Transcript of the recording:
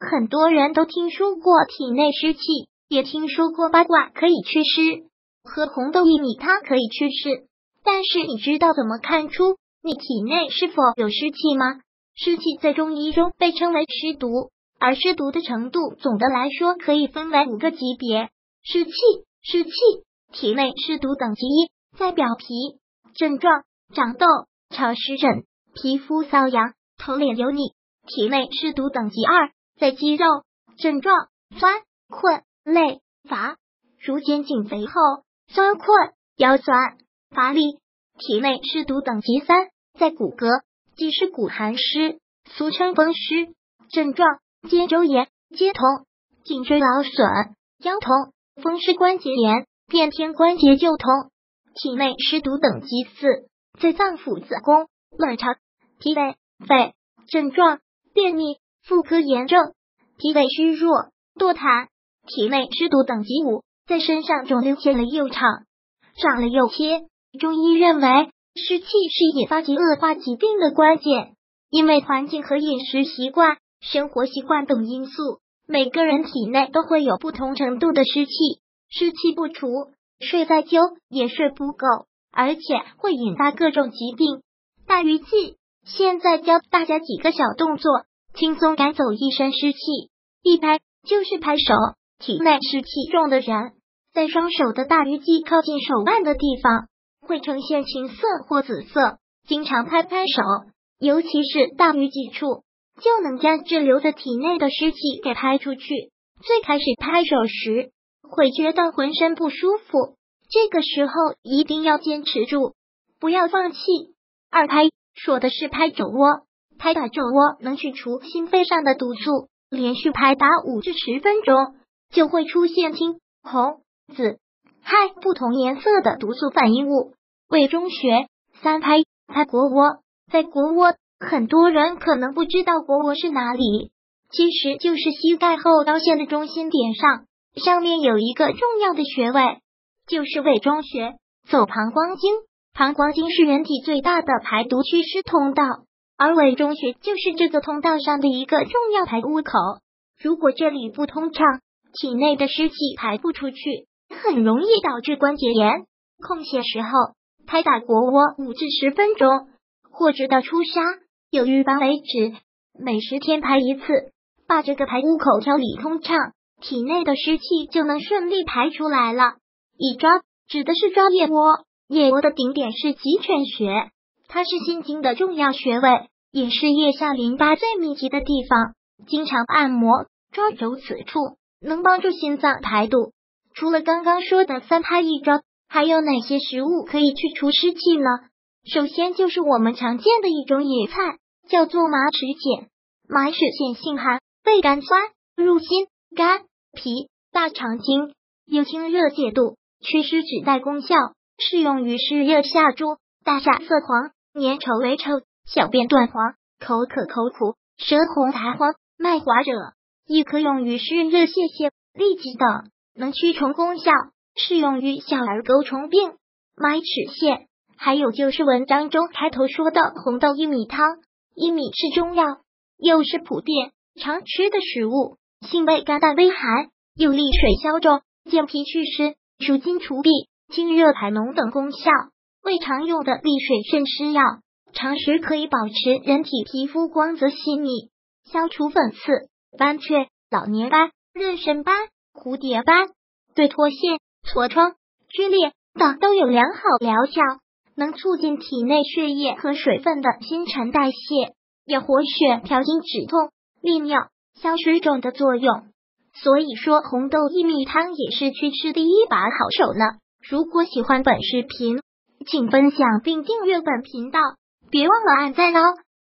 很多人都听说过体内湿气，也听说过八卦可以祛湿，喝红豆薏米汤可以祛湿。但是你知道怎么看出你体内是否有湿气吗？湿气在中医中被称为湿毒，而湿毒的程度总的来说可以分为5个级别。湿气，体内湿毒等级1，在表皮，症状长痘、潮湿疹、皮肤瘙痒、头脸油腻。体内湿毒等级2，在肌肉，症状酸、困、累、乏，如肩颈肥厚、酸困、腰酸、乏力。体内湿毒等级3，在骨骼，即是骨寒湿，俗称风湿，症状肩周炎、肩痛、颈椎劳损、腰痛、风湿关节炎、变天关节旧痛。体内湿毒等级4，在脏腑子宫、卵巢、脾胃、肺，症状便秘、妇科炎症、脾胃虚弱、堕痰。体内湿毒等级5，在身上肿瘤切了又长，长了又切。中医认为湿气是引发及恶化疾病的关键，因为环境和饮食习惯、生活习惯等因素，每个人体内都会有不同程度的湿气。湿气不除，睡再久也睡不够，而且会引发各种疾病。大鱼记，现在教大家几个小动作，轻松赶走一身湿气。一拍就是拍手，体内湿气重的人，在双手的大鱼际靠近手腕的地方会呈现青色或紫色，经常拍拍手，尤其是大鱼际处，就能将滞留在体内的湿气给拍出去。最开始拍手时会觉得浑身不舒服，这个时候一定要坚持住，不要放弃。二拍说的是拍肘窝，拍打肘窝能去除心肺上的毒素，连续拍打5至10分钟，就会出现青、红、紫、氦不同颜色的毒素反应物。胃中穴，三拍拍腘窝，在腘窝，很多人可能不知道腘窝是哪里，其实就是膝盖后腰线的中心点上，上面有一个重要的穴位，就是胃中穴。走膀胱经，膀胱经是人体最大的排毒祛湿通道，而胃中穴就是这个通道上的一个重要排污口。如果这里不通畅，体内的湿气排不出去，很容易导致关节炎。空隙时候拍打腘窝5至10分钟，或者到出痧，有瘀斑为止，每10天拍一次，把这个排污口调理通畅，体内的湿气就能顺利排出来了。一抓指的是抓腋窝，腋窝的顶点是极泉穴，它是心经的重要穴位，也是腋下淋巴最密集的地方，经常按摩抓揉此处，能帮助心脏排毒。除了刚刚说的三拍一抓，还有哪些食物可以去除湿气呢？首先就是我们常见的一种野菜，叫做马齿苋。马齿苋性寒，味甘酸，入心、肝、脾、大肠经，有清热解毒、祛湿止带功效，适用于湿热下注、大下色黄、粘稠为稠、小便断黄、口渴口苦、舌红苔黄、脉滑者，亦可用于湿热泄泻、痢疾等，能驱虫功效，适用于小儿钩虫病。马齿苋还有就是文章中开头说的红豆薏米汤，薏米是中药，又是普遍常吃的食物，性味甘淡微寒，有利水消肿、健脾祛湿、舒筋除痹、清热排脓等功效，为常用的利水渗湿药，常食可以保持人体皮肤光泽细腻，消除粉刺、斑雀、老年斑、妊娠斑、蝴蝶斑，对脱线、痤疮、皲裂等都有良好疗效，能促进体内血液和水分的新陈代谢，有活血调经止痛、利尿、消水肿的作用。所以说红豆薏米汤也是祛湿第一把好手呢。如果喜欢本视频，请分享并订阅本频道，别忘了按赞哦。